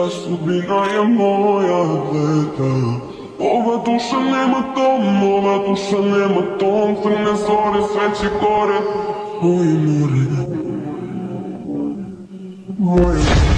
sudbina je moja atleta. Ova duša nema tom, ova duša nema tom. Crne zore, sveće gore, moje more, moje more.